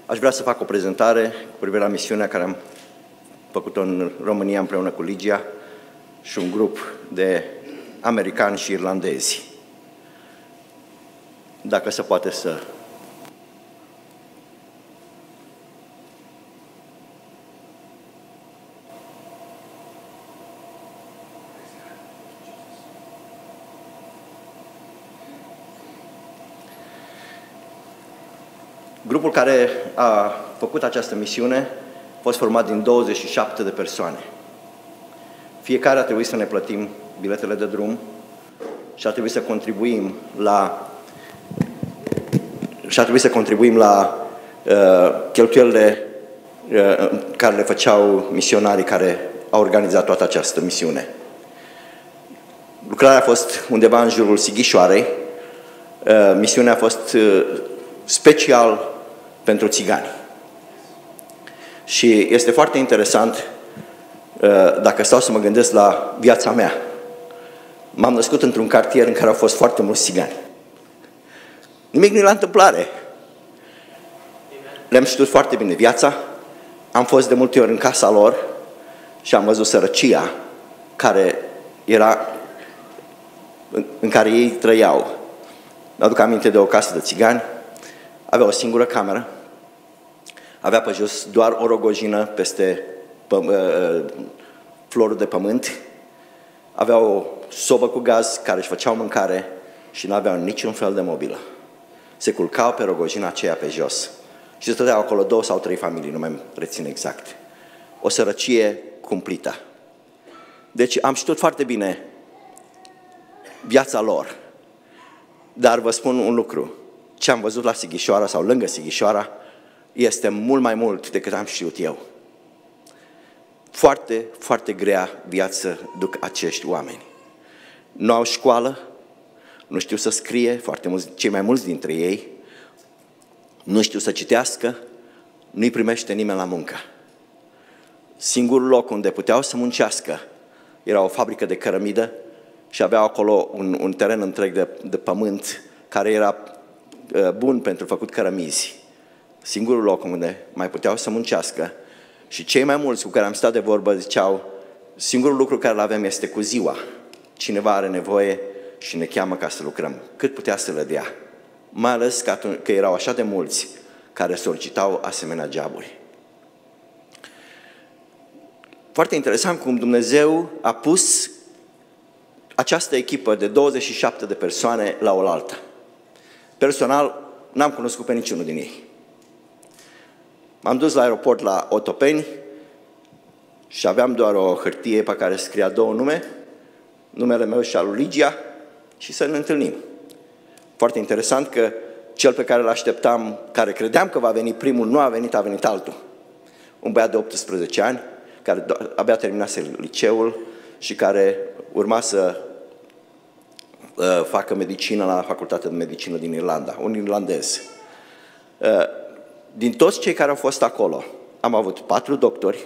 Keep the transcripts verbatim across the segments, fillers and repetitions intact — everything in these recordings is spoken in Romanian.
Aș vrea să fac o prezentare cu privire la misiunea care am făcut-o în România împreună cu Ligia și un grup de americani și irlandezi. Dacă se poate să... Grupul care a făcut această misiune a fost format din douăzeci și șapte de persoane. Fiecare a trebuit să ne plătim biletele de drum și a trebuit să contribuim la și a trebuit să contribuim la uh, cheltuielile uh, care le făceau misionarii care au organizat toată această misiune. Lucrarea a fost undeva în jurul Sighișoarei. Uh, misiunea a fost uh, special pentru țigani. Și este foarte interesant, dacă stau să mă gândesc la viața mea. M-am născut într-un cartier în care au fost foarte mulți țigani. Nimic nu e la întâmplare. Le-am știut foarte bine viața, am fost de multe ori în casa lor și am văzut sărăcia care era, în care ei trăiau. Mi-aduc aminte de o casă de țigani, avea o singură cameră, avea pe jos doar o rogojină peste florul de pământ, avea o sobă cu gaz care își făceau mâncare și nu aveau niciun fel de mobilă. Se culcau pe rogojina aceea pe jos și stăteau acolo două sau trei familii, nu mai rețin exact. O sărăcie cumplită. Deci am știut foarte bine viața lor, dar vă spun un lucru. Ce am văzut la Sighișoara sau lângă Sighișoara este mult mai mult decât am știut eu. Foarte, foarte grea viață duc acești oameni. Nu au școală, nu știu să scrie, foarte mulți, cei mai mulți dintre ei, nu știu să citească, nu-i primește nimeni la muncă. Singurul loc unde puteau să muncească era o fabrică de cărămidă și aveau acolo un, un teren întreg de, de pământ care era bun pentru făcut cărămizi. Singurul loc unde mai puteau să muncească și cei mai mulți cu care am stat de vorbă ziceau, singurul lucru care îl avem este cu ziua. Cineva are nevoie și ne cheamă ca să lucrăm. Cât putea să le dea? Mai ales că, atunci, că erau așa de mulți care solicitau asemenea joburi. Foarte interesant cum Dumnezeu a pus această echipă de douăzeci și șapte de persoane la oaltă. Personal, n-am cunoscut pe niciunul din ei. M-am dus la aeroport la Otopeni și aveam doar o hârtie pe care scria două nume, numele meu și al lui Ligia, și să ne întâlnim. Foarte interesant că cel pe care îl așteptam, care credeam că va veni primul, nu a venit, a venit altul. Un băiat de optsprezece ani, care abia terminase liceul și care urma să uh, facă medicină la Facultatea de Medicină din Irlanda, un irlandez. Uh, Din toți cei care au fost acolo, am avut patru doctori,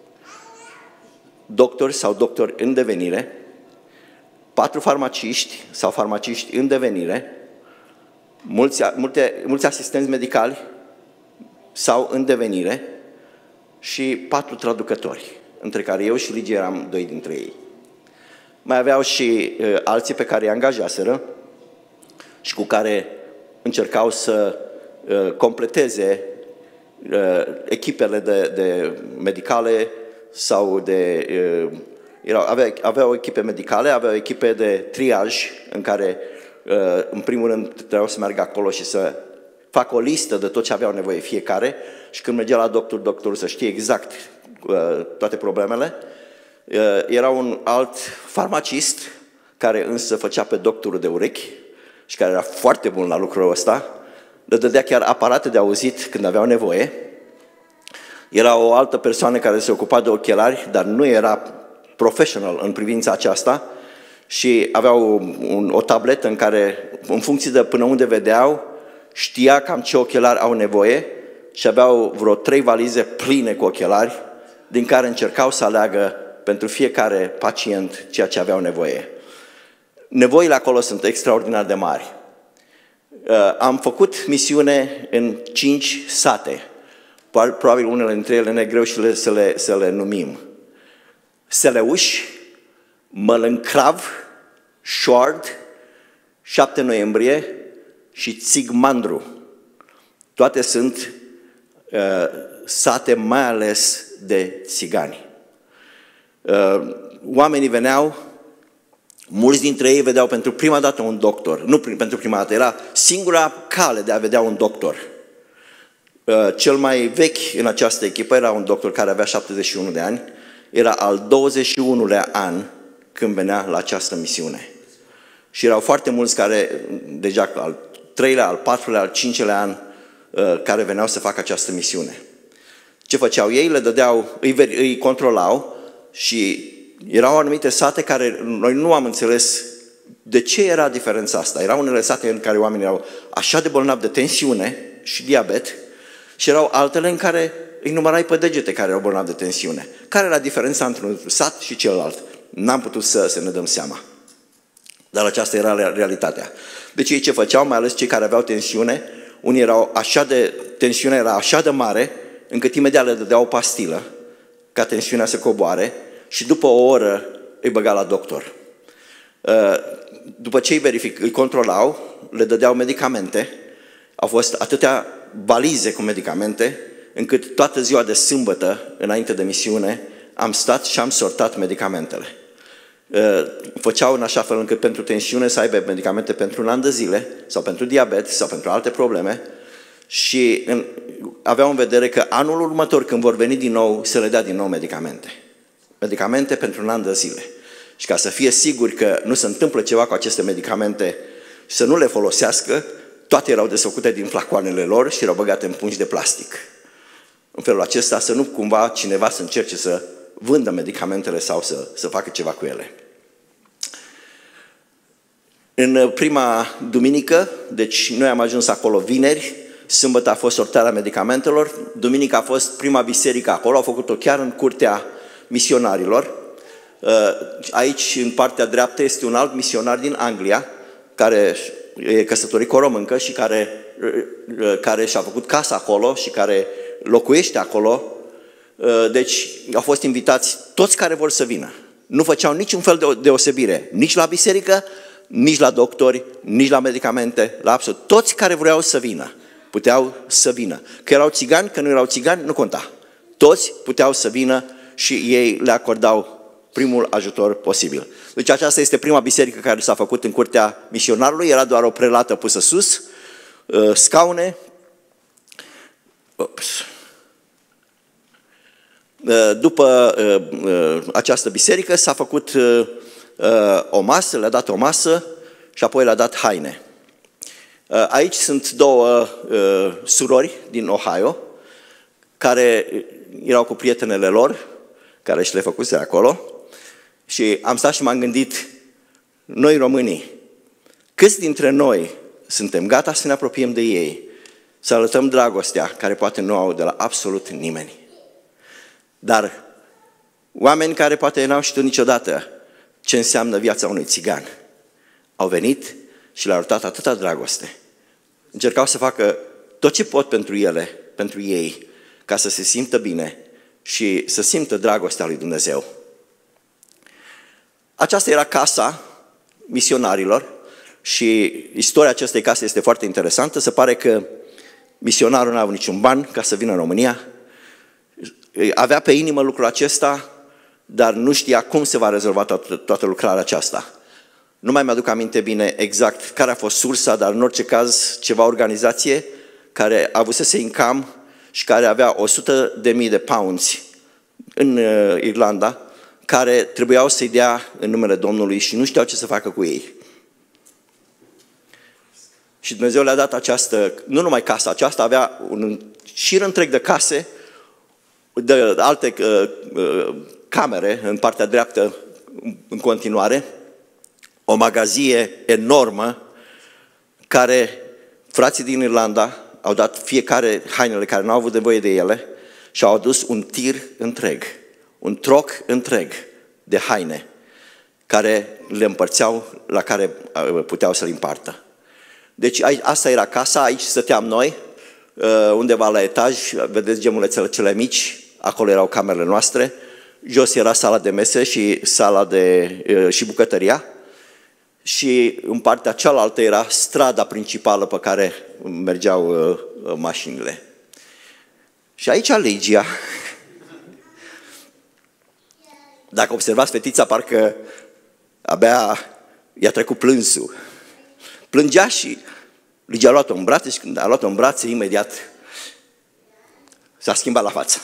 doctori sau doctori în devenire, patru farmaciști sau farmaciști în devenire, mulți, multe, mulți asistenți medicali sau în devenire și patru traducători, între care eu și Ligia eram doi dintre ei. Mai aveau și uh, alții pe care îi angajaseră și cu care încercau să uh, completeze echipele de, de medicale sau de... Erau, aveau, aveau echipe medicale, aveau echipe de triaj în care, în primul rând, trebuiau să meargă acolo și să facă o listă de tot ce aveau nevoie fiecare și când mergea la doctor, doctorul să știe exact toate problemele. Era un alt farmacist care însă făcea pe doctorul de urechi și care era foarte bun la lucrul ăsta. Le dădea chiar aparate de auzit când aveau nevoie. Era o altă persoană care se ocupa de ochelari, dar nu era professional în privința aceasta și aveau un, o tabletă în care, în funcție de până unde vedeau, știa cam ce ochelari au nevoie și aveau vreo trei valize pline cu ochelari, din care încercau să aleagă pentru fiecare pacient ceea ce aveau nevoie. Nevoile acolo sunt extraordinar de mari. Am făcut misiune în cinci sate probabil unele dintre ele ne e greu și le, să, le, să le numim. Seleuș, Mălâncrav, Șoard, șapte noiembrie și Țigmandru. Toate sunt uh, sate mai ales de țigani. Uh, oamenii veneau, mulți dintre ei vedeau pentru prima dată un doctor. Nu pentru prima dată, era singura cale de a vedea un doctor. Uh, cel mai vechi în această echipă era un doctor care avea șaptezeci și unu de ani. Era al douăzeci și unulea an când venea la această misiune. Și erau foarte mulți care, deja al treilea, al patrulea, al cincelea an, care veneau să facă această misiune. Ce făceau ei? Le dădeau, îi, îi controlau și erau anumite sate care noi nu am înțeles de ce era diferența asta. Erau unele sate în care oamenii erau așa de bolnavi de tensiune și diabet și erau altele în care îi numărai pe degete care erau bolnavi de tensiune. Care era diferența între un sat și celălalt? N-am putut să, să ne dăm seama. Dar aceasta era realitatea. Deci ei ce făceau, mai ales cei care aveau tensiune, unii erau așa de, tensiunea era așa de mare, încât imediat le dădeau o pastilă, ca tensiunea să coboare, și după o oră îi băga la doctor. După ce îi verific, îi controlau, le dădeau medicamente, au fost atâtea valize cu medicamente, încât toată ziua de sâmbătă, înainte de misiune, am stat și am sortat medicamentele. Făceau în așa fel încât pentru tensiune să aibă medicamente pentru un an de zile, sau pentru diabet, sau pentru alte probleme, și în, aveau în vedere că anul următor, când vor veni din nou, să le dea din nou medicamente. Medicamente pentru un an de zile. Și ca să fie siguri că nu se întâmplă ceva cu aceste medicamente și să nu le folosească, toate erau desfăcute din flacoanele lor și erau băgate în pungi de plastic. În felul acesta să nu cumva cineva să încerce să vândă medicamentele sau să, să facă ceva cu ele. În prima duminică, deci noi am ajuns acolo vineri, sâmbătă a fost sortarea medicamentelor, duminică a fost prima biserică acolo, au făcut-o chiar în curtea misionarilor. Aici, în partea dreaptă, este un alt misionar din Anglia, care e căsătorit cu o româncă și care, care și-a făcut casa acolo și care locuiește acolo. Deci au fost invitați toți care vor să vină. Nu făceau niciun fel de deosebire, nici la biserică, nici la doctori, nici la medicamente, la absolut. Toți care vreau să vină, puteau să vină. Că erau țigani, că nu erau țigani, nu conta. Toți puteau să vină și ei le acordau primul ajutor posibil. Deci aceasta este prima biserică care s-a făcut în curtea misionarului, era doar o prelată pusă sus, scaune. Ups. După această biserică s-a făcut o masă, le-a dat o masă și apoi le-a dat haine. Aici sunt două surori din Ohio care erau cu prietenele lor, care și le făcuse acolo, și am stat și m-am gândit, noi românii, câți dintre noi suntem gata să ne apropiem de ei, să arătăm dragostea care poate nu au de la absolut nimeni. Dar oameni care poate n-au știut niciodată ce înseamnă viața unui țigan, au venit și le-au arătat atâta dragoste. Încercau să facă tot ce pot pentru ele, pentru ei, ca să se simtă bine și să simtă dragostea lui Dumnezeu. Aceasta era casa misionarilor și istoria acestei case este foarte interesantă. Se pare că misionarul nu a avut niciun ban ca să vină în România. Avea pe inimă lucrul acesta, dar nu știa cum se va rezolva toată, toată lucrarea aceasta. Nu mai mi-aduc aminte bine exact care a fost sursa, dar în orice caz ceva organizație care avusese income și care avea o sută de mii de pounds în uh, Irlanda, care trebuiau să-i dea în numele Domnului și nu știau ce să facă cu ei. Și Dumnezeu le-a dat această, nu numai casa, aceasta avea un șir întreg de case, de alte uh, uh, camere în partea dreaptă în continuare, o magazie enormă care frații din Irlanda au dat fiecare hainele care nu au avut nevoie de ele și au adus un tir întreg, un troc întreg de haine care le împărțeau, la care puteau să le împartă. Deci asta era casa, aici stăteam noi, undeva la etaj, vedeți gemulețele cele mici, acolo erau camerele noastre, jos era sala de mese și sala de și bucătăria și în partea cealaltă era strada principală pe care mergeau uh, mașinile. Și aici Ligia, dacă observați fetița, parcă abia i-a trecut plânsul. Plângea și Ligia a luat-o în brațe și când a luat-o în brațe, imediat s-a schimbat la față.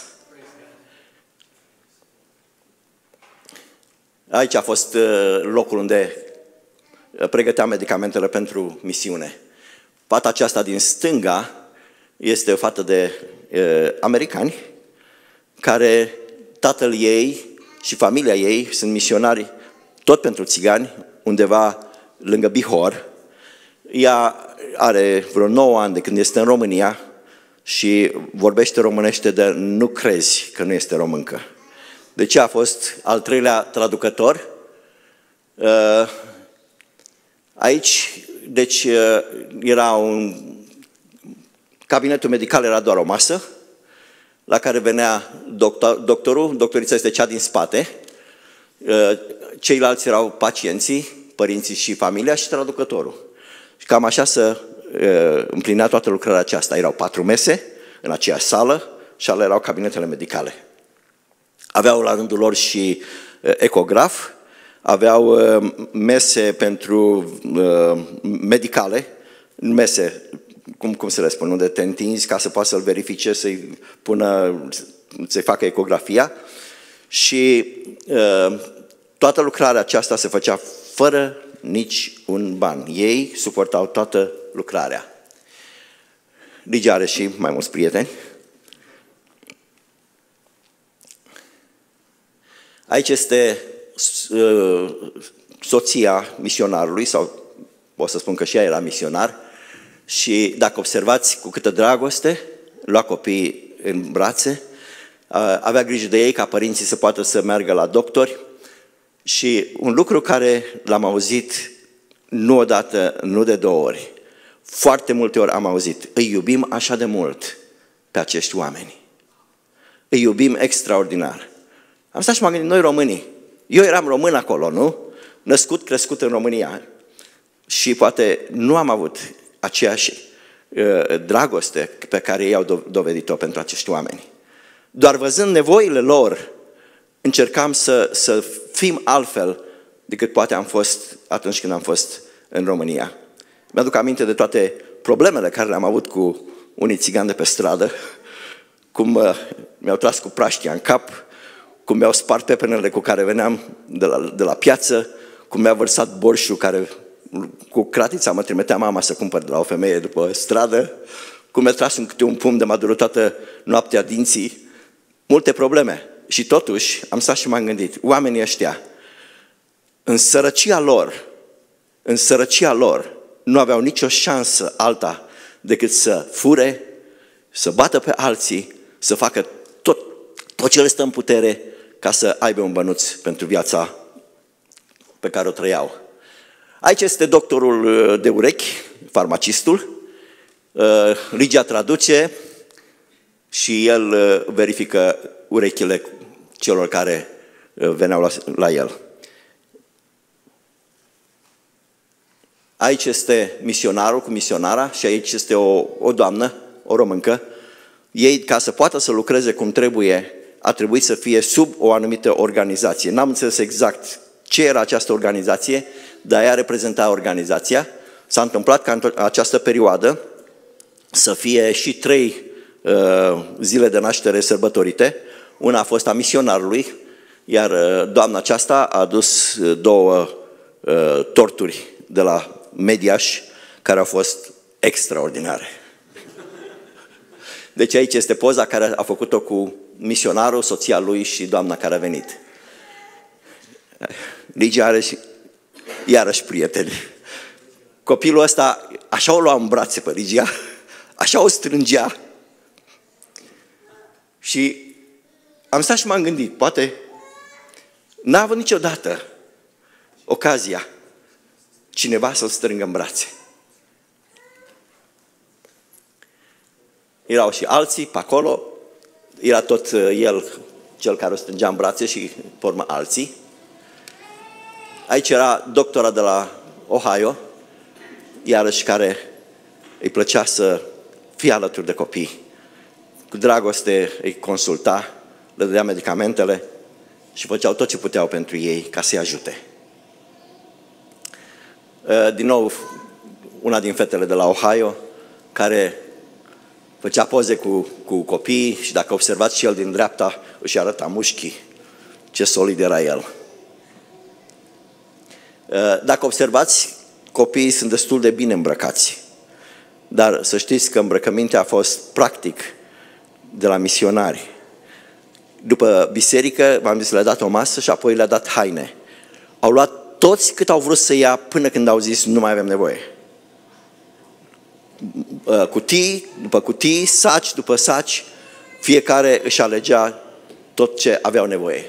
Aici a fost locul unde pregăteam medicamentele pentru misiune. Fata aceasta din stânga este o fată de uh, americani care tatăl ei și familia ei sunt misionari tot pentru țigani undeva lângă Bihor. Ea are vreo nouă ani de când este în România și vorbește românește, de nu crezi că nu este româncă. Deci a fost al treilea traducător. Aici, deci, era un... Cabinetul medical era doar o masă, la care venea doctor, doctorul, doctorița este cea din spate, ceilalți erau pacienții, părinții și familia și traducătorul. Și cam așa se împlinea toată lucrarea aceasta. Erau patru mese în aceeași sală și ale erau cabinetele medicale. Aveau la rândul lor și ecograf, aveau mese pentru medicale, mese, cum, cum să le spun, unde te întinzi ca să poată să-l verifice, să-i pună, să-i facă ecografia și toată lucrarea aceasta se făcea fără nici un ban. Ei suportau toată lucrarea. Ligia are și mai mulți prieteni. Aici este uh, soția misionarului, sau pot să spun că și ea era misionar, și dacă observați cu câtă dragoste, lua copiii în brațe, uh, avea grijă de ei ca părinții să poată să meargă la doctori. Și un lucru care l-am auzit nu odată, nu de două ori, foarte multe ori am auzit: îi iubim așa de mult pe acești oameni. Îi iubim extraordinar. Am stat și m-am gândit, noi românii, eu eram român acolo, nu? Născut, crescut în România și poate nu am avut aceeași uh, dragoste pe care ei au dovedit-o pentru acești oameni. Doar văzând nevoile lor, încercam să, să fim altfel decât poate am fost atunci când am fost în România. Mi-aduc aminte de toate problemele care le-am avut cu unii țigani de pe stradă, cum uh, mi-au tras cu praștia în cap, cum mi-au spart pepenele cu care veneam de la, de la piață, cum mi-a vărsat borșul care cu cratița mă trimitea mama să cumpăr de la o femeie după stradă, cum mi-a tras în câte un pumn de m-a durut toată noaptea dinții, multe probleme. Și totuși am stat și m-am gândit, oamenii ăștia, în sărăcia lor, în sărăcia lor, nu aveau nicio șansă alta decât să fure, să bată pe alții, să facă tot, tot ce le stă în putere ca să aibă un bănuț pentru viața pe care o trăiau. Aici este doctorul de urechi, farmacistul. Ligia traduce și el verifică urechile celor care veneau la, la el. Aici este misionarul cu misionara și aici este o, o doamnă, o româncă. Ei, ca să poată să lucreze cum trebuie, a trebuit să fie sub o anumită organizație. N-am înțeles exact ce era această organizație, dar ea reprezenta organizația. S-a întâmplat ca în această perioadă să fie și trei uh, zile de naștere sărbătorite. Una a fost a misionarului, iar uh, doamna aceasta a adus două uh, torturi de la Mediaș, care au fost extraordinare. Deci aici este poza care a făcut-o cu misionarul, soția lui și doamna care a venit. Ligia are și iarăși prieteni. Copilul ăsta așa o lua în brațe pe Ligia, așa o strângea. Și am stat și m-am gândit, poate n-a avut niciodată ocazia cineva să-l strângă în brațe. erau și alții pe acolo, era tot el cel care o strângea în brațe și pe urmă alții. Aici era doctora de la Ohio, iarăși care îi plăcea să fie alături de copii. Cu dragoste îi consulta, le dădea medicamentele și făceau tot ce puteau pentru ei ca să-i ajute. Din nou, una din fetele de la Ohio, care făcea poze cu, cu copiii și dacă observați și el din dreapta, își arăta mușchii. Ce solid era el. Dacă observați, copiii sunt destul de bine îmbrăcați. Dar să știți că îmbrăcămintea a fost practic de la misionari. După biserică, v-am zis, le-a dat o masă și apoi le-a dat haine. Au luat toți cât au vrut să ia până când au zis nu mai avem nevoie. Cutii după cutii, saci după saci, fiecare își alegea tot ce aveau nevoie.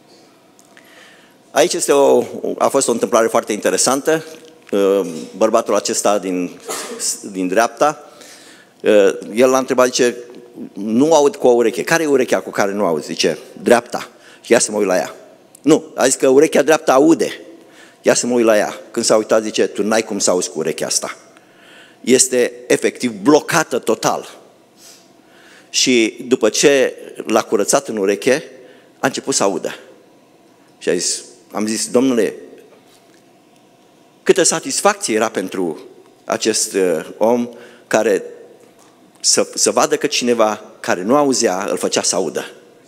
Aici este o, a fost o întâmplare foarte interesantă. Bărbatul acesta din, din dreapta, el l-a întrebat, zice, nu aud cu o ureche. Care e urechea cu care nu auzi? Zice, dreapta. Ia să mă uit la ea. Nu, a zis că urechea dreaptă aude. Ia să mă uit la ea. Când s-a uitat, zice, tu n-ai cum să auzi cu urechea asta. Este efectiv blocată total. Și după ce l-a curățat în ureche, a început să audă. Și a zis, am zis, domnule, câtă satisfacție era pentru acest om care să, să vadă că cineva care nu auzea îl făcea să audă.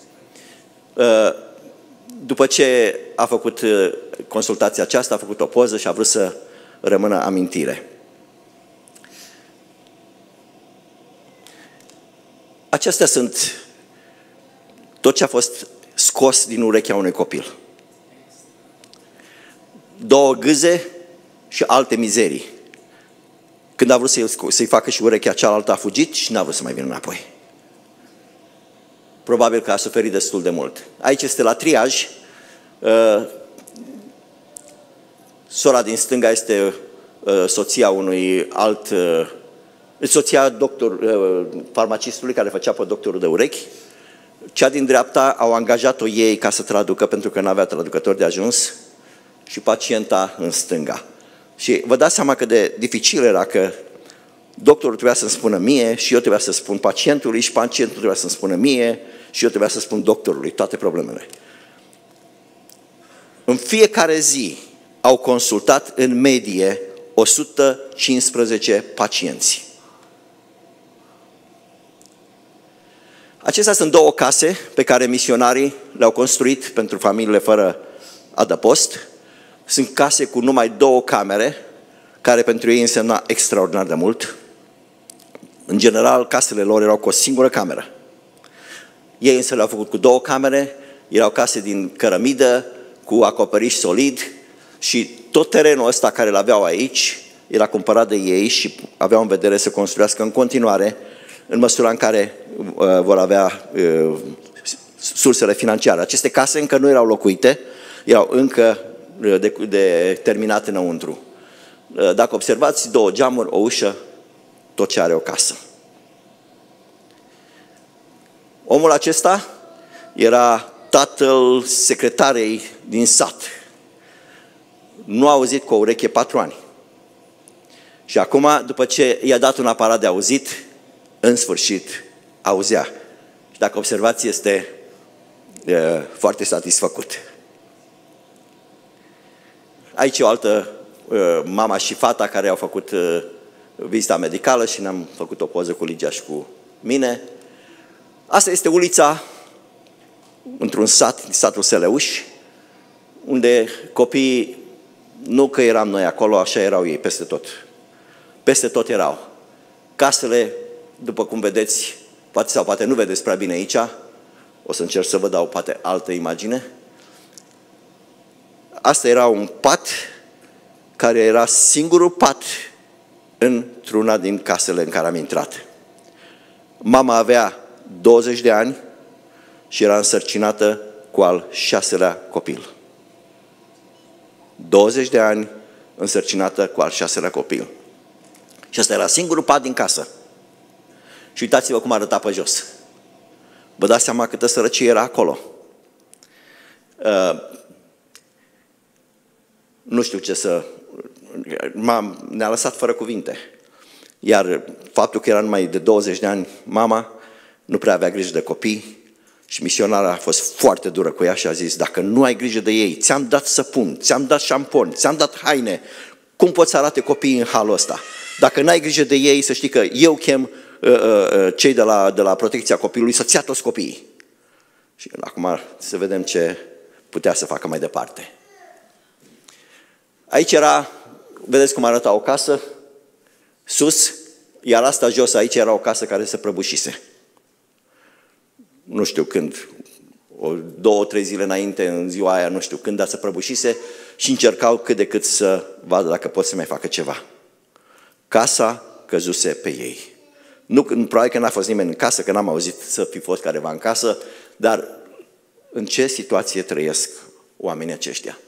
După ce a făcut consultația aceasta, a făcut o poză și a vrut să rămână amintire. Acestea sunt tot ce a fost scos din urechea unui copil. Două gâze și alte mizerii. Când a vrut să-i, să-i facă și urechea cealaltă, a fugit și n-a vrut să mai vină înapoi. Probabil că a suferit destul de mult. Aici este la triaj. Sora din stânga este soția unui alt, soția doctor, farmacistului care făcea pe doctorul de urechi. Cea din dreapta au angajat-o ei ca să traducă, pentru că nu avea traducător de ajuns, și pacienta în stânga. Și vă dați seama cât de dificil era că doctorul trebuia să-mi spună mie și eu trebuia să spun pacientului și pacientul trebuia să-mi spună mie și eu trebuia să spun doctorului toate problemele. În fiecare zi au consultat în medie o sută cincisprezece pacienți. Acestea sunt două case pe care misionarii le-au construit pentru familiile fără adăpost. Sunt case cu numai două camere, care pentru ei însemna extraordinar de mult. În general, casele lor erau cu o singură cameră. Ei însă le-au făcut cu două camere, erau case din cărămidă, cu acoperiș solid și tot terenul ăsta care îl aveau aici era cumpărat de ei și aveau în vedere să construiască în continuare, în măsura în care uh, vor avea uh, sursele financiare. Aceste case încă nu erau locuite, erau încă de, de terminate înăuntru. Uh, dacă observați, două geamuri, o ușă, tot ce are o casă. Omul acesta era tatăl secretarei din sat. Nu a auzit cu o ureche patru ani. Și acum, după ce i-a dat un aparat de auzit, în sfârșit auzea. Și dacă observați, este e, foarte satisfăcut. Aici e o altă e, mama și fata care au făcut e, vizita medicală și ne-am făcut o poză cu Ligia și cu mine. Asta este ulița într-un sat, satul Seleuș, unde copiii, nu că eram noi acolo, așa erau ei peste tot. Peste tot erau. Casele, după cum vedeți, poate sau poate nu vedeți prea bine aici, o să încerc să vă dau poate altă imagine. Asta era un pat care era singurul pat într-una din casele în care am intrat. Mama avea douăzeci de ani și era însărcinată cu al șaselea copil. douăzeci de ani însărcinată cu al șaselea copil. Și ăsta era singurul pat din casă. Și uitați-vă cum arăta pe jos. Vă dați seama câtă sărăcie era acolo. Uh, nu știu ce să... Ne-a lăsat fără cuvinte. Iar faptul că era numai de douăzeci de ani mama, nu prea avea grijă de copii și misionara a fost foarte dură cu ea și a zis: dacă nu ai grijă de ei, ți-am dat săpun, ți-am dat șampon, ți-am dat haine, cum poți să arate copiii în halul ăsta? Dacă n-ai grijă de ei, să știi că eu chem uh, uh, cei de la, de la protecția copilului să-ți ia toți copiii. Și acum să vedem ce putea să facă mai departe. Aici era, vedeți cum arăta o casă, sus, iar asta jos, aici era o casă care se prăbușise. Nu știu când, o, două, trei zile înainte, în ziua aia, nu știu când, dar se prăbușise și încercau cât de cât să vadă dacă pot să mai facă ceva. Casa căzuse pe ei. Nu, probabil că n-a fost nimeni în casă, că n-am auzit să fi fost careva în casă, dar în ce situație trăiesc oamenii aceștia?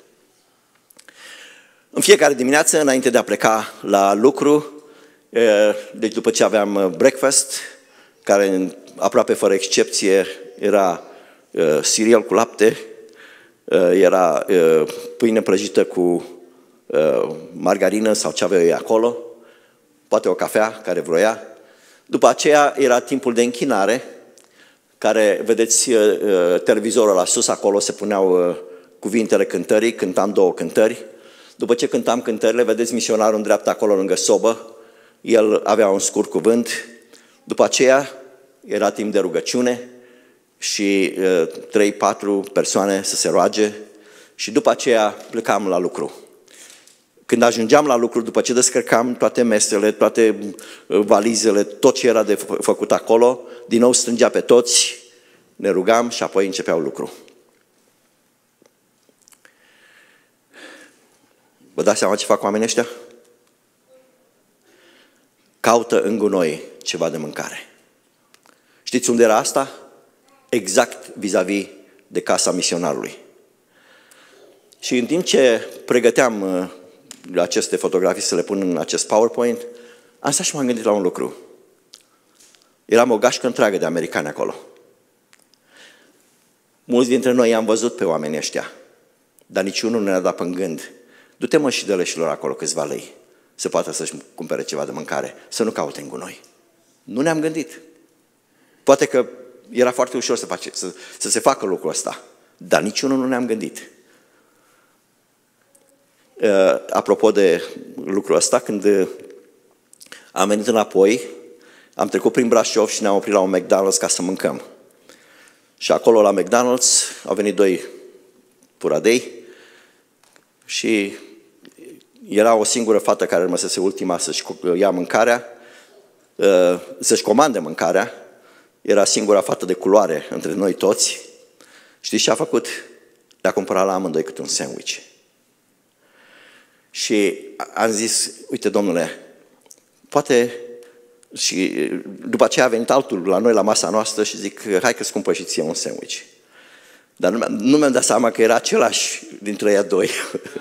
În fiecare dimineață, înainte de a pleca la lucru, deci după ce aveam breakfast, care aproape fără excepție era cereal cu lapte, era pâine prăjită cu margarină sau ce avea ei acolo, poate o cafea care vroia. După aceea era timpul de închinare, care, vedeți, televizorul la sus, acolo se puneau cuvintele cântării, cântam două cântări. După ce cântam cântările, vedeți misionarul în dreapta acolo lângă sobă, el avea un scurt cuvânt. După aceea era timp de rugăciune și trei, patru persoane să se roage și după aceea plecam la lucru. Când ajungeam la lucru, după ce descărcam toate mesele, toate valizele, tot ce era de făcut acolo, din nou strângea pe toți, ne rugam și apoi începeau lucru. Vă dați seama ce fac oamenii ăștia? Caută în gunoi ceva de mâncare. Știți unde era asta? Exact vis-a-vis de casa misionarului. Și în timp ce pregăteam aceste fotografii să le pun în acest PowerPoint, am stat și m-am gândit la un lucru. Eram o gașcă întreagă de americani acolo. Mulți dintre noi i-am văzut pe oamenii ăștia, dar niciunul nu ne-a dat în gând: du-te mă și dă-le și lor acolo câțiva lei, să poată să-și cumpere ceva de mâncare, să nu caute în gunoi. Nu ne-am gândit. Poate că era foarte ușor să, face, să, să se facă lucrul ăsta, dar niciunul nu ne-am gândit. Uh, apropo de lucrul ăsta, când am venit înapoi, am trecut prin Brașov și ne-am oprit la un McDonald's ca să mâncăm. Și acolo la McDonald's au venit doi puradei și era o singură fată care rămăsese ultima să-și ia mâncarea, să-și comande mâncarea. Era singura fată de culoare între noi toți. Știți ce a făcut? Le-a cumpărat la amândoi câte un sandwich. Și am zis: uite, domnule, poate... Și după aceea a venit altul la noi la masa noastră și zic: hai că-ți cumpăr și ție un sandwich. Dar nu, nu mi-am dat seama că era același dintre ei doi.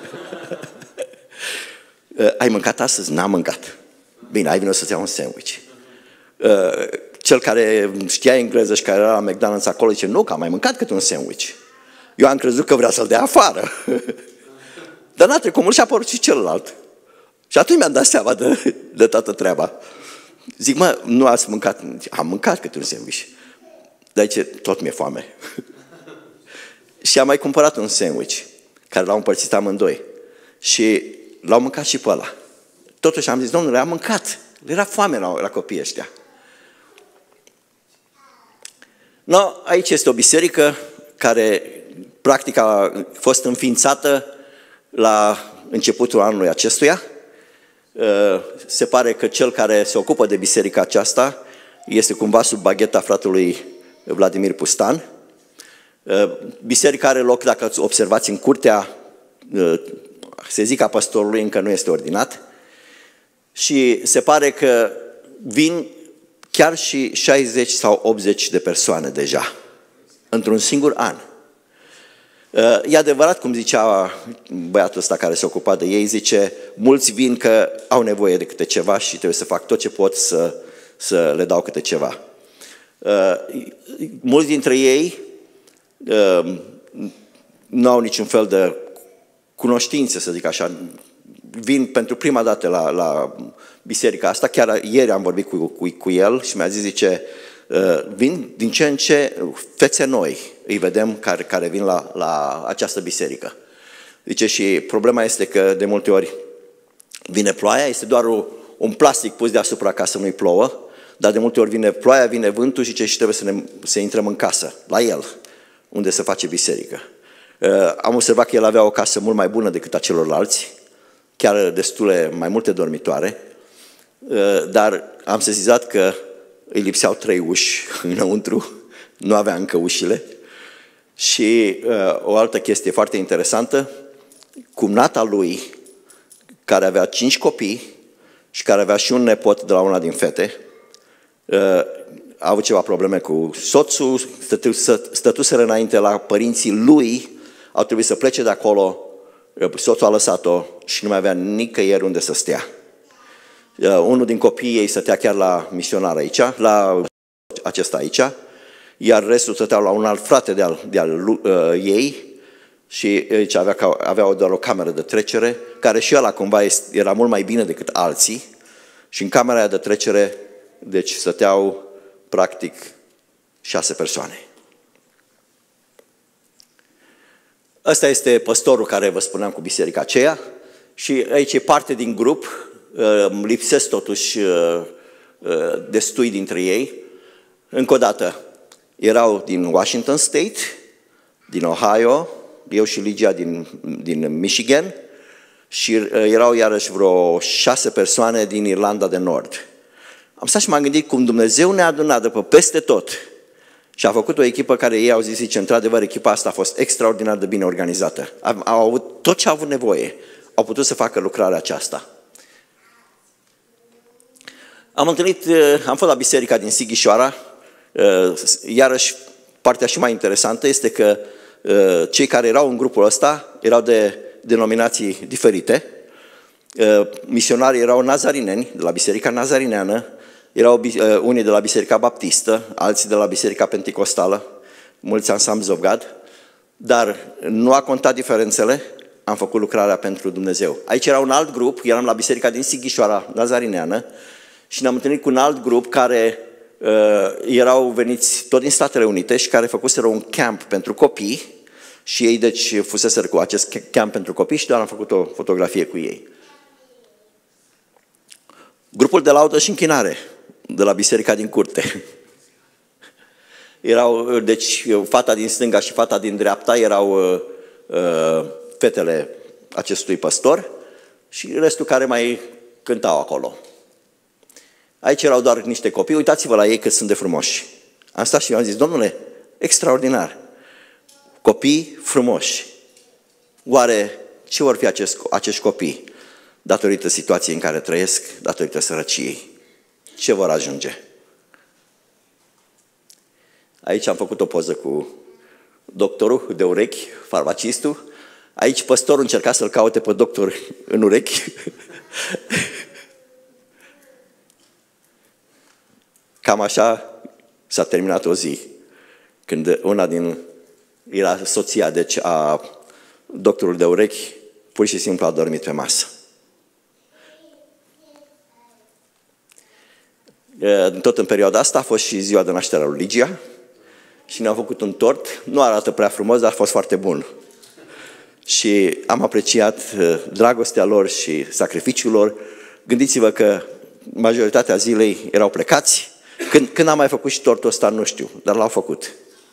Ai mâncat astăzi? N-am mâncat. Bine, ai venit să-ți iau un sandwich. Cel care știa engleză și care era la McDonald's acolo zice: nu, că am mai mâncat câte un sandwich. Eu am crezut că vrea să-l dea afară. Dar n-a trecut mult și a apărut și celălalt. Și atunci mi-am dat seama de, de toată treaba. Zic: mă, nu ați mâncat? Am mâncat câte un sandwich. Dar zice: tot mi-e foame. Și am mai cumpărat un sandwich, care l-au împărțit amândoi. Și l-au mâncat și pe ăla. Totuși am zis: domnule, am mâncat. Le era foame la, la copiii ăștia. No, aici este o biserică care practic a fost înființată la începutul anului acestuia. Se pare că cel care se ocupă de biserica aceasta este cumva sub bagheta fratelui Vladimir Pustan. Biserica are loc, dacă observați, în curtea, se zic, a păstorului, încă nu este ordinat. Și se pare că vin chiar și șaizeci sau optzeci de persoane deja, într-un singur an. E adevărat, cum zicea băiatul ăsta care se ocupa de ei, zice: mulți vin că au nevoie de câte ceva și trebuie să fac tot ce pot să, să le dau câte ceva. Mulți dintre ei nu au niciun fel de cunoștințe, să zic așa. Vin pentru prima dată la, la biserica asta, chiar ieri am vorbit cu, cu, cu el și mi-a zis, zice, vin din ce în ce fețe noi, îi vedem care, care vin la, la această biserică. Zice, și problema este că de multe ori vine ploaia, este doar o, un plastic pus deasupra ca să nu-i plouă, dar de multe ori vine ploaia, vine vântul și, zice, și trebuie să, ne, să intrăm în casă, la el, unde se face biserică. Am observat că el avea o casă mult mai bună decât a celorlalți, chiar destule, mai multe dormitoare, dar am sesizat că îi lipseau trei uși înăuntru, nu avea încă ușile. Și uh, o altă chestie foarte interesantă, cumnata lui, care avea cinci copii și care avea și un nepot de la una din fete, uh, a avut ceva probleme cu soțul, stătu, stătuseră înainte la părinții lui, au trebuit să plece de acolo, soțul a lăsat-o și nu mai avea nicăieri unde să stea. Uh, unul din copiii ei stătea chiar la misionar aici, la acesta aici, iar restul stăteau la un alt frate de-al, de-al uh, ei și aici avea, avea doar o cameră de trecere, care și ăla cumva era mult mai bine decât alții și în camera aia de trecere, deci stăteau practic șase persoane. Ăsta este păstorul care vă spuneam cu biserica aceea și aici e parte din grup, lipsesc totuși destui dintre ei. Încă o dată, erau din Washington State, din Ohio, eu și Ligia din, din Michigan și erau iarăși vreo șase persoane din Irlanda de Nord. Am stat și m-am gândit cum Dumnezeu ne-a adunat de pe peste tot și a făcut o echipă care ei au zis, zice, într-adevăr, echipa asta a fost extraordinar de bine organizată. Au avut tot ce au avut nevoie, au putut să facă lucrarea aceasta. Am întâlnit, am fost la biserica din Sighișoara, iarăși partea și mai interesantă este că cei care erau în grupul ăsta erau de denominații diferite. Misionarii erau nazarineni, de la biserica nazarineană, erau unii de la biserica baptistă, alții de la biserica penticostală, mulți Assemblies of God, dar nu a contat diferențele, am făcut lucrarea pentru Dumnezeu. Aici era un alt grup, eram la biserica din Sighișoara nazarineană și ne-am întâlnit cu un alt grup care uh, erau veniți tot din Statele Unite și care făcuseră un camp pentru copii și ei deci fuseseră cu acest camp pentru copii și doar am făcut o fotografie cu ei. Grupul de laudă și închinare de la biserica din curte. Erau, deci, fata din stânga și fata din dreapta erau uh, uh, fetele acestui păstor și restul care mai cântau acolo. Aici erau doar niște copii, uitați-vă la ei cât sunt de frumoși. Am stat și eu am zis, Domnule, extraordinar, copii frumoși. Oare ce vor fi acest, acești copii datorită situației în care trăiesc, datorită sărăciei? Ce vor ajunge? Aici am făcut o poză cu doctorul de urechi, farmacistul. Aici păstorul încerca să-l caute pe doctor în urechi. Cam așa s-a terminat o zi, când una din, era soția, deci a doctorului de urechi, pur și simplu a dormit pe masă. Tot în perioada asta a fost și ziua de naștere a lui Ligia și ne-au făcut un tort, nu arată prea frumos, dar a fost foarte bun. Și am apreciat dragostea lor și sacrificiul lor. Gândiți-vă că majoritatea zilei erau plecați. Când, când am mai făcut și tortul ăsta, nu știu, dar l-au făcut.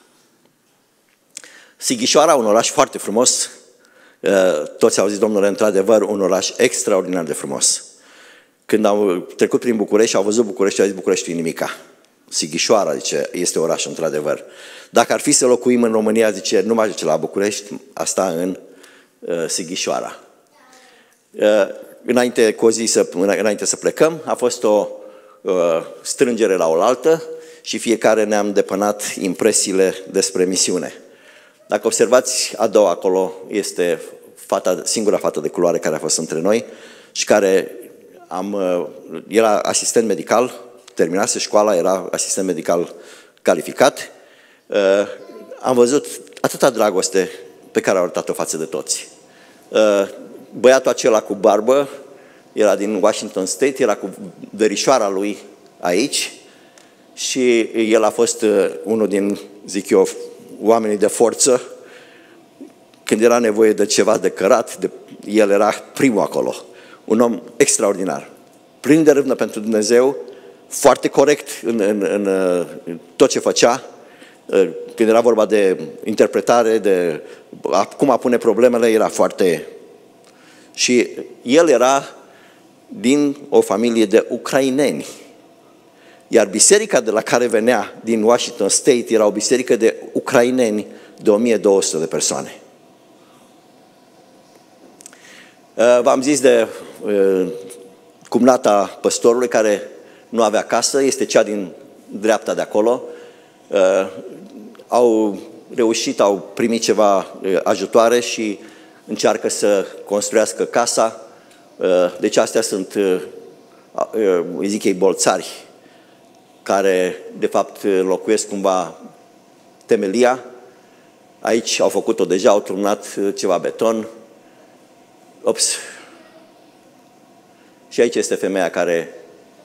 Sighișoara, un oraș foarte frumos. Toți au zis, Domnule, într-adevăr, un oraș extraordinar de frumos. Când au trecut prin București și au văzut București, au zis, București e nimica. Sighișoara, zice, este oraș, într-adevăr. Dacă ar fi să locuim în România, zice, nu mai zice la București, asta în uh, Sighișoara. Uh, înainte, cu o zi să, înainte să plecăm, a fost o uh, strângere la oaltă și fiecare ne-am depănat impresiile despre misiune. Dacă observați, a doua acolo este fata, singura fată de culoare care a fost între noi și care am, era asistent medical terminase școala, era asistent medical calificat. Am văzut atâta dragoste pe care au arătat-o față de toți. Băiatul acela cu barbă era din Washington State, era cu verișoara lui aici și el a fost unul din, zic eu, oamenii de forță. Când era nevoie de ceva de cărat, de, el era primul acolo. Un om extraordinar, plin de râvnă pentru Dumnezeu, foarte corect în, în, în, în tot ce făcea. Când era vorba de interpretare, de cum a pune problemele, era foarte... Și el era din o familie de ucraineni. Iar biserica de la care venea din Washington State era o biserică de ucraineni de o mie două sute de persoane. V-am zis de cumnata păstorului care nu avea casă, este cea din dreapta de acolo. Au reușit, au primit ceva ajutoare și încearcă să construiască casa. Deci astea sunt, îi zic ei, bolțari, care de fapt locuiesc cumva temelia. Aici au făcut-o deja, au turnat ceva beton. Ops. Și aici este femeia care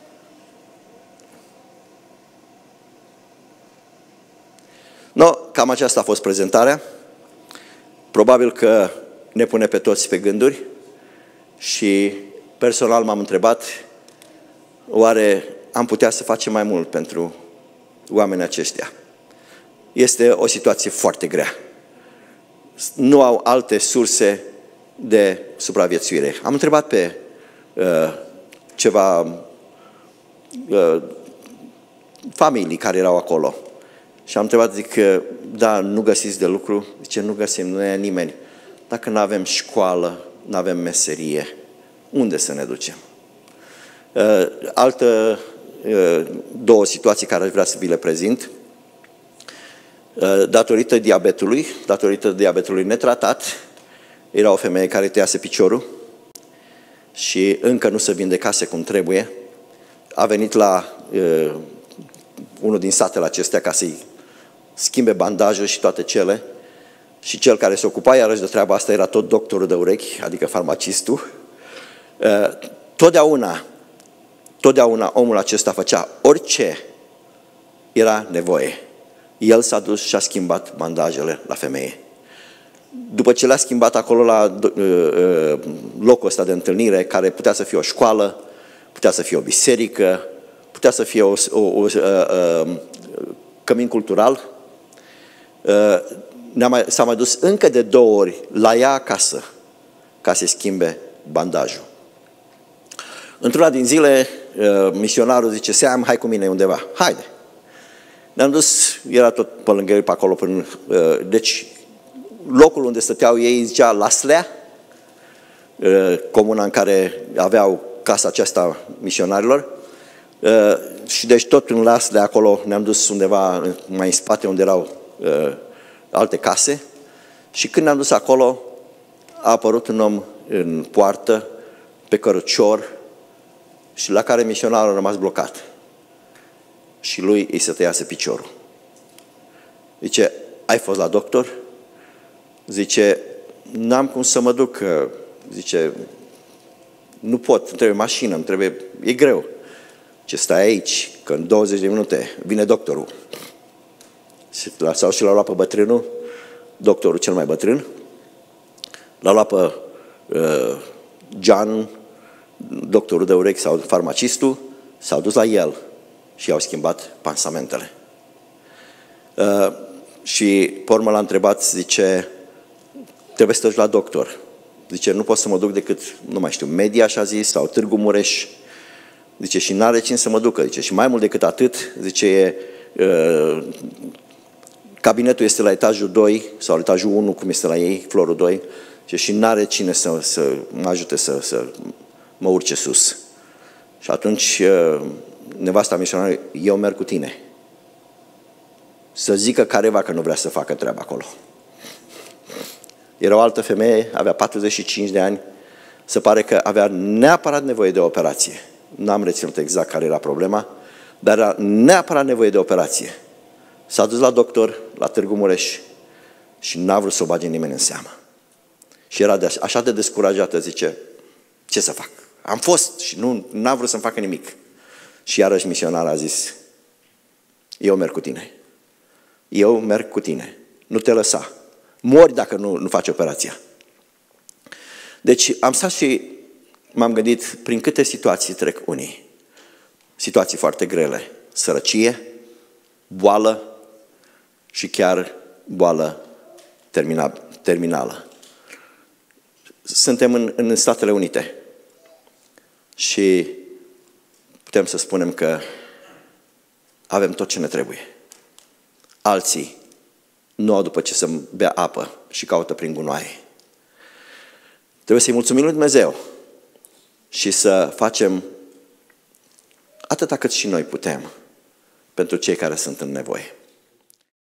no, cam aceasta a fost prezentarea. Probabil că ne pune pe toți pe gânduri și personal m-am întrebat, oare am putea să facem mai mult pentru oamenii aceștia? Este o situație foarte grea. Nu au alte surse de supraviețuire. Am întrebat pe uh, ceva uh, familii care erau acolo și am întrebat, zic, da, nu găsiți de lucru? Zice, nu găsim, nu e nimeni. Dacă nu avem școală, nu avem meserie, unde să ne ducem? Uh, altă uh, două situații care aș vrea să vi le prezint. Uh, datorită diabetului, datorită diabetului netratat, era o femeie care tăiase piciorul și încă nu se vindecase cum trebuie. A venit la uh, unul din satele acestea ca să-i schimbe bandajul și toate cele. Și cel care se ocupa iarăși de treaba asta era tot doctorul de urechi, adică farmacistul. Uh, totdeauna, totdeauna omul acesta făcea orice era nevoie. El s-a dus și a schimbat bandajele la femeie. După ce le-a schimbat acolo la uh, locul ăsta de întâlnire, care putea să fie o școală, putea să fie o biserică, putea să fie o, o, o uh, uh, cămin cultural, uh, mai, s-a mai dus încă de două ori la ea acasă ca să schimbe bandajul. Într-una din zile, uh, misionarul zice, Seam, hai cu mine undeva. Haide! Ne-am dus, era tot pe lângă el pe acolo, până, uh, deci locul unde stăteau ei zicea Laslea, comuna în care aveau casa aceasta misionarilor. Și deci tot în Laslea acolo ne-am dus undeva mai în spate unde erau alte case. Și când ne-am dus acolo, a apărut un om în poartă, pe cărăcior, și la care misionarul a rămas blocat. Și lui îi se tăiase piciorul. Zice, ai fost la doctor? Zice, n-am cum să mă duc, zice, nu pot, îmi trebuie mașină, îmi trebuie, e greu. Ce stai aici, că în douăzeci de minute vine doctorul. Sau și l-a luat pe bătrânul, doctorul cel mai bătrân, l-a luat pe uh, Gian, doctorul de urechi sau farmacistul, s-au dus la el și i-au schimbat pansamentele. Uh, și pe urmă l-a întrebat, zice, trebuie să te duci la doctor. Zice, nu pot să mă duc decât, nu mai știu, Media, așa zis, sau Târgu Mureș. Zice, și n-are cine să mă ducă. Zice, și mai mult decât atât, zice, e, uh, cabinetul este la etajul doi, sau la etajul unu, cum este la ei, florul doi, zice, și n-are cine să, să mă ajute să, să mă urce sus. Și atunci, uh, nevasta misionară, eu merg cu tine. Să zică careva că nu vrea să facă treaba acolo. Era o altă femeie, avea patruzeci și cinci de ani, se pare că avea neapărat nevoie de o operație. N-am reținut exact care era problema, dar era neapărat nevoie de operație. S-a dus la doctor, la Târgu Mureș și n-a vrut să o bage nimeni în seamă. Și era de așa de descurajată, zice, ce să fac? Am fost și nu n-a vrut să-mi facă nimic. Și iarăși misionarul a zis, eu merg cu tine. Eu merg cu tine. Nu te lăsa. Mori dacă nu, nu faci operația. Deci am stat și m-am gândit prin câte situații trec unii. Situații foarte grele. Sărăcie, boală și chiar boală terminală. Suntem în, în Statele Unite și putem să spunem că avem tot ce ne trebuie. Alții nu au după ce să bea apă și caută prin gunoaie. Trebuie să-i mulțumim lui Dumnezeu și să facem atâta cât și noi putem pentru cei care sunt în nevoie.